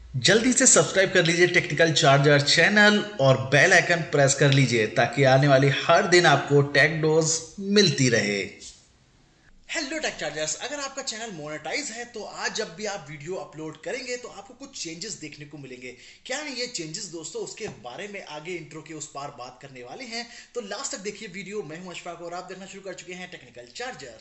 जल्दी से सब्सक्राइब कर लीजिए टेक्निकल चार्जर चैनल और बेल आइकन प्रेस कर लीजिए ताकि आने वाली हर दिन आपको टेक डोज मिलती रहे। Hello tech chargers. अगर आपका चैनल मोनेटाइज है तो आज जब भी आप वीडियो अपलोड करेंगे तो आपको कुछ चेंजेस देखने को मिलेंगे। क्या है ये चेंजेस दोस्तों, उसके बारे में आगे इंट्रो के उस पार बात करने वाले हैं, तो लास्ट तक देखिए वीडियो। मैं हूं अशफाक और आप देखना शुरू कर चुके हैं टेक्निकल चार्जर।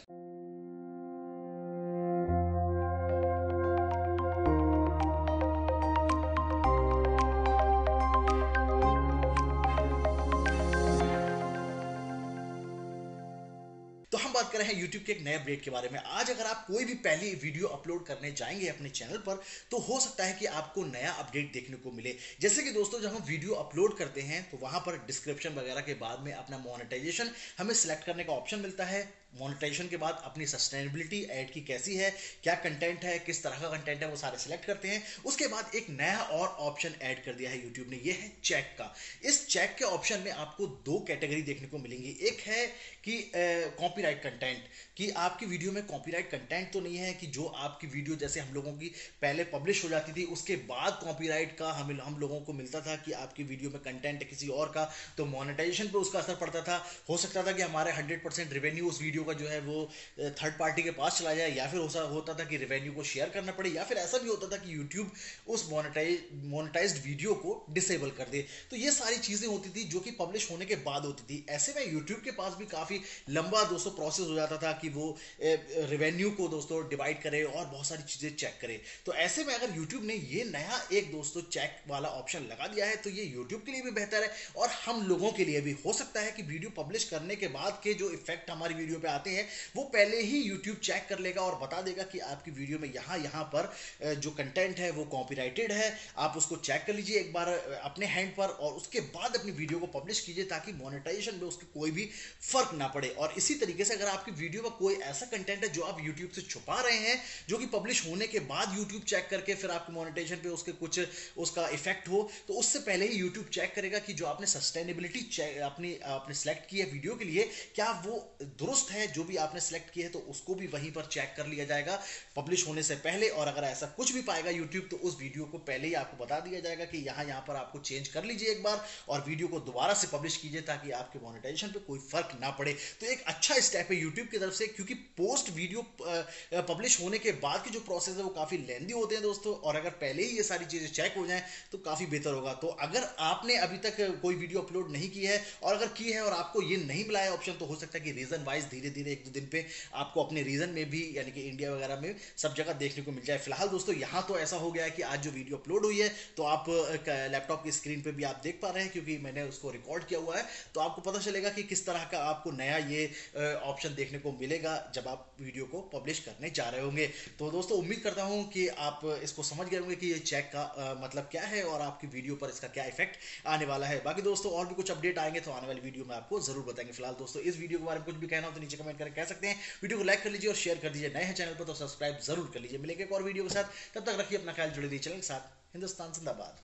तो हम बात कर रहे हैं YouTube के एक नए अपडेट के बारे में। आज अगर आप कोई भी पहली वीडियो अपलोड करने जाएंगे अपने चैनल पर तो हो सकता है कि आपको नया अपडेट देखने को मिले। जैसे कि दोस्तों, जब हम वीडियो अपलोड करते हैं तो वहां पर डिस्क्रिप्शन वगैरह के बाद में अपना मोनेटाइजेशन हमें सिलेक्ट करने का ऑप्शन मिलता है। मोनेटाइजेशन के बाद अपनी सस्टेनेबिलिटी ऐड की कैसी है, क्या कंटेंट है, किस तरह का कंटेंट है, वो सारे सिलेक्ट करते हैं। उसके बाद एक नया और ऑप्शन ऐड कर दिया है यूट्यूब ने, ये है चेक का। इस चेक के ऑप्शन में आपको दो कैटेगरी देखने को मिलेंगी। एक है कि कॉपीराइट कंटेंट, कि आपकी वीडियो में कॉपीराइट कंटेंट तो नहीं है, कि जो आपकी वीडियो जैसे हम लोगों की पहले पब्लिश हो जाती थी उसके बाद कॉपीराइट का हम लोगों को मिलता था कि आपकी वीडियो में कंटेंट है किसी और का, तो मोनेटाइजेशन पे उसका असर पड़ता था। हो सकता था कि हमारे 100% रेवेन्यू उस वीडियो का जो है वो थर्ड पार्टी के पास चला जाए, या फिर होता था कि रेवेन्यू को शेयर करना पड़े, या फिर ऐसा भी होता था कि यूट्यूब उस मोनेटाइज्ड वीडियो को डिसेबल कर दे। तो ये सारी चीजें होती थी जो कि पब्लिश होने के बाद होती थी। ऐसे में यूट्यूब के पास भी काफी लंबा दोस्तों प्रोसेस हो जाता था कि वो रेवेन्यू को दोस्तों डिवाइड करे और बहुत सारी चीजें चेक करे। तो ऐसे में अगर यूट्यूब ने ये नया एक दोस्तों चेक वाला ऑप्शन लगा दिया है तो ये यूट्यूब के लिए भी बेहतर है और हम लोगों के लिए भी। हो सकता है कि वीडियो पब्लिश करने के बाद के जो इफेक्ट हमारी वीडियो पे आते हैं वो पहले ही यूट्यूब चेक कर लेगा और बता देगा कि आपकी वीडियो में यहाँ पर जो कंटेंट है वो कॉपीराइटेड है। आप उसको चेक कर लीजिए एक बार अपने हैंड पर और उसके बाद अपनी वीडियो को पब्लिश कीजिए ताकि मोनेटाइजेशन में उसके कोई भी फर्क ना पड़े। और इसी तरीके से अगर आपकी वीडियो में कोई ऐसा कंटेंट है जो आप यूट्यूब से छुपा रहे हैं, जो कि पब्लिश होने के बाद यूट्यूब चेक करके फिर आपके मोनेटाइजेशन पे उसके कुछ उसका इफेक्ट हो, तो उससे पहले ही यूट्यूब चेक करेगा कि जो आपने सस्टेनेबिलिटी अपनी आपने सेलेक्ट की है वीडियो के लिए, क्या वो दुरुस्त है। जो भी आपने सेलेक्ट किया है तो उसको भी वहीं पर चेक कर लिया जाएगा पब्लिश होने से पहले। और अगर ऐसा कुछ भी पाएगा यूट्यूब तो उस वीडियो को पहले ही आपको बता दिया जाएगा कि यहाँ पर आपको चेंज कर लीजिए एक बार और वीडियो को दोबारा से पब्लिश कीजिए ताकि आपके मोनेटाइजेशन पे कोई फर्क ना पड़े। तो एक अच्छा स्टेप है यूट्यूब की तरफ से, क्योंकि पोस्ट वीडियो पब्लिश होने के बाद की जो प्रोसेस है वो काफी लेंदी होते हैं दोस्तों, और अगर पहले ही ये सारी चीजें चेक हो जाएं तो काफी बेहतर होगा। तो अगर आपने अभी तक कोई वीडियो अपलोड नहीं की है और अगर की है और आपको ये नहीं मिला है ऑप्शन, तो हो सकता है कि रीजन वाइज धीरे धीरे एक दो दिन पे आपको अपने रीजन में भी यानी कि इंडिया वगैरह में सब जगह देखने को मिल जाए। फिलहाल दोस्तों यहाँ तो ऐसा हो गया है कि आज जो वीडियो अपलोड हुई है तो आप लैपटॉप की स्क्रीन पे भी आप देख पा रहे हैं क्योंकि मैंने उसको रिकॉर्ड किया हुआ है। तो आपको पता चलेगा कि किस तरह का आपको नया ये ऑप्शन देखने को मिलेगा जब आप वीडियो को पब्लिश करने जा रहे होंगे। तो दोस्तों उम्मीद करता हूं कि आप इसको समझ गए होंगे कि ये चेक का मतलब क्या है और आपकी वीडियो पर इसका क्या इफेक्ट आने वाला है। बाकी दोस्तों और भी कुछ अपडेट आएंगे तो आने वाली वीडियो में आपको जरूर बताएंगे। फिलहाल दोस्तों इस वीडियो के बारे में कुछ भी कहना हो तो नीचे कमेंट करके कह सकते हैं। वीडियो को लाइक कर लीजिए और शेयर कर दीजिए। नए हैं चैनल पर तो सब्सक्राइब जरूर कर लीजिए। मिलेंगे एक और वीडियो के साथ, तब तक रखिए अपना ख्याल, जुड़े रहिए चैनल के साथ। हिंदुस्तान जिंदाबाद।